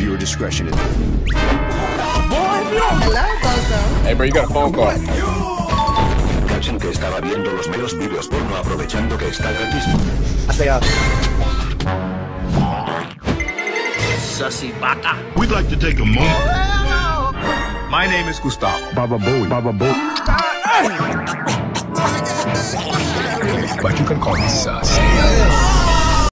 Viewer discretion is... Hello, Bozo. Hey, bro, you got a phone call. Dicen que estaba viendo los meros vídeos porno aprovechando que está gratis. Sussy baka. We'd like to take a moment. My name is Gustavo. Baba Booey. Baba Booey. But you can call me Sus.